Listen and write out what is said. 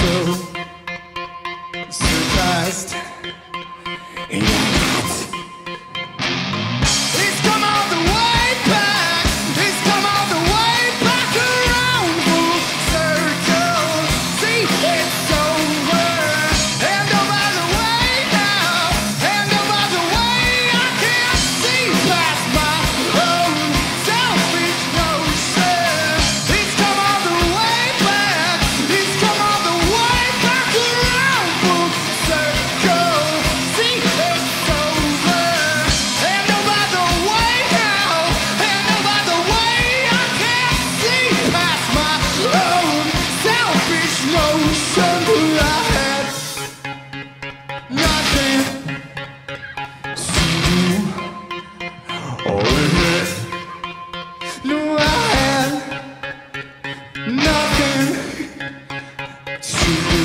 surprised in your heart. It's come all the way back. It's come all the way back around full circle. See, it's over. And no matter way now, and no matter way, I can't see past my own selfish notion. It's come all the way back. It's come all the way back around full circle. See, it's over. And no matter way now, and no matter way, I can't see past my own selfish notion. I had nothing to do with it. No, I had nothing to do